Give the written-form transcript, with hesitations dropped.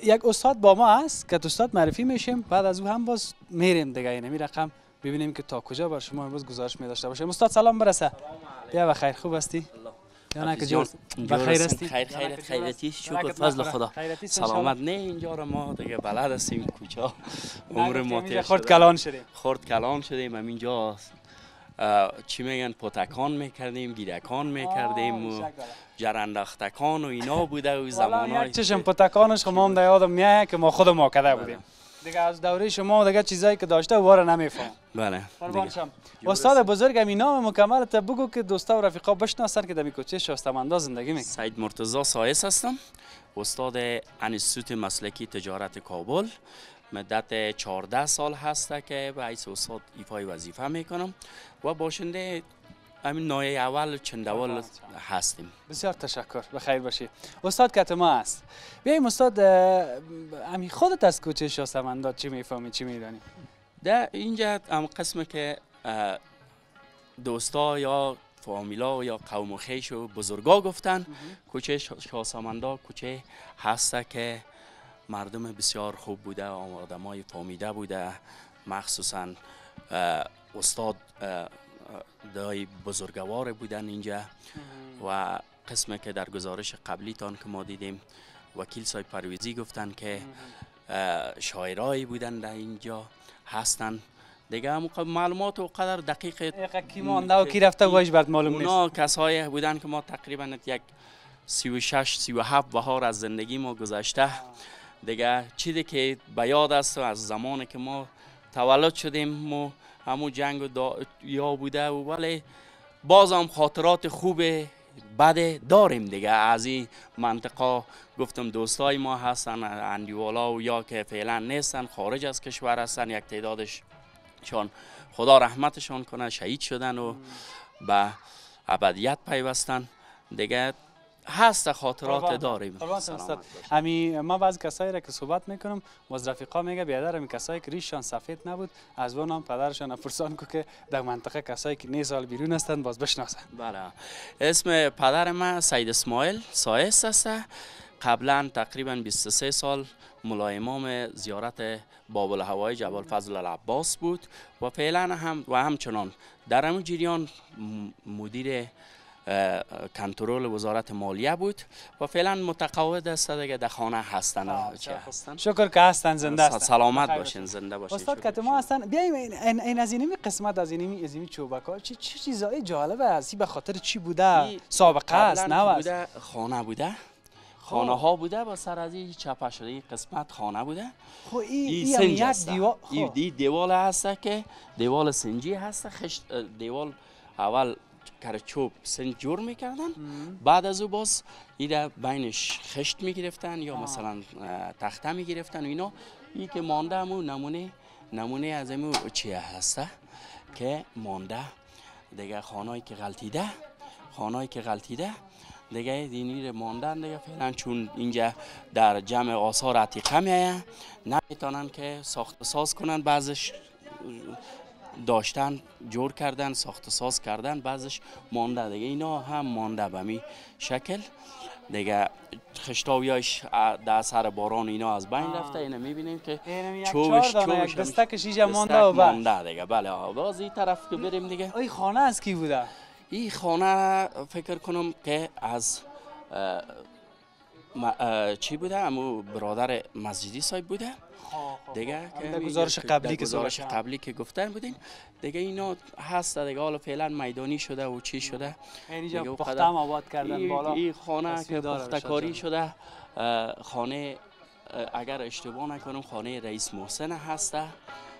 یک استاد با ما هست که استاد معرفی میشیم، بعد از او هم باز میریم دیگه. این رقم ببینیم که تا کجا بر شما امروز گزارش می داشته باشیم. استاد سلام برسه. بیا بخیر، خوب هستی؟ یا نه که جور بخیر هستی؟ خیر خیرتی، شکر فضل خدا. سلامت. نه اینجا رو ما دیگه بلد هستیم کجا عمر ما تیر خورد کلان شدیم. خورد کلان شدیم. اینجا چی میگن پتکان میکردیم، گیرکان میکردیم و جرندختکان و اینا بوده و زمانای چشم پتکانش ما هم یادم میاد که ما خود ما کده بودیم دیگه. از دوره شما دیگه چیزایی که داشته واره نمیفهم. بله قربان شم. استاد بزرگم این نام مکمل تا بگو که دوستا و رفیقا بشناسن که در کوچه شاستمندا زندگی میکنن. سید مرتضی سایس هستم، استاد انستیتوت مسلکی تجارت کابل. مدت 14 سال هسته که به حیث استاد ایفای وظیفه میکنم و باشنده همین نایه اول چندول هستیم. بسیار تشکر، بخیر باشی. استاد کتما است. بیایم استاد، همین خودت از کوچه شاستمندا چی میفهمی، چی میدانی؟ در اینجا هم قسم که دوستا یا فامیلا یا قوم و خویش و بزرگا گفتن کوچه شاستمندا کوچه هسته که مردم بسیار خوب بوده، آدمای فامیده بوده، مخصوصا استاد دای بزرگوار بودن اینجا و قسمی که در گزارش قبلی تان که ما دیدیم وکیل صاحب پرویزی گفتن که شاعرایی بودن در اینجا هستن دیگه. معلومات و قدر دقیق کی مانده و کی رفته وایش برات معلوم نیست. اونا کسایی بودن که ما تقریبا یک 36 37 بهار از زندگی ما گذشته دیگه. چیزی که به یاد است از زمانی که ما تولد شدیم و همون جنگ یا بوده و ولی باز هم خاطرات خوب بد داریم دیگه. از این منطقه گفتم دوستای ما هستن اندیوالا و یا که فعلا نیستن، خارج از کشور هستن، یک تعدادشان خدا رحمتشان کنه شهید شدن و به ابدیت پیوستن دیگه. هست خاطرات داریم. ما بعضی کسایی را که صحبت میکنم و از رفیقا میگه بیادر همین کسایی که ریششان سفید نبود از اون هم پدرشان پرسان که در منطقه کسایی که نی سال بیرون هستند باز بشناسن. بله، اسم پدر من سید اسماعیل سایس است. قبلا تقریبا 23 سال مولای امام زیارت باب الهوای جبل فضل العباس بود و فعلا همچنان در همون جریان مدیر کنترل وزارت مالیه بود و فعلا متقاعد است دیگه. در خانه هستن. شکر که هستن، زنده هستن. سلامت باشین، زنده باشین. استاد کتما هستن. بیایم این از اینمی قسمت از اینمی چوبکا چه چیزای جالبه هستی؟ به خاطر چی بوده؟ سابقه است نه بوده؟ خانه بوده، خانه ها بوده با سر از این چپه شده این قسمت خانه بوده. خب این یک دیوال، این دیوال هست که دیوال سنجی هست. خشت دیوال اول کار چوب سنج جور میکردن، بعد از او باز ایره بینش خشت میگرفتن یا مثلا تخته میگرفتن و اینا. این که مانده همو نمونه از همو چیه هسته که مانده دیگه. خانهایی که غلطیده دیگه دینی ماندن دیگه فعلا، چون اینجا در جمع آثار عتیقه میایه نمیتونن که ساخت ساز کنن. بعضش داشتن جور کردن، ساخت ساز کردن، بعضش مانده دیگه. اینا هم مانده به می شکل دیگه. خشتاویاش در اثر باران اینا از بین رفته. اینو میبینیم که چوبش دستکش اینجا مانده دیگه. بله، باز این طرف که بریم دیگه. این خانه از کی بوده؟ این خانه فکر کنم که از چی بوده؟ امو برادر مسجدی صاحب بوده دیگه. که گزارش قبلی که گفتن بودین دیگه. اینا هست دیگه. حالا فعلا میدانی شده و چی شده اینجا پخته هم آباد کردن بالا. این خانه که پخته کاری شده، خانه اگر اشتباه نکنم خانه رئیس محسن هسته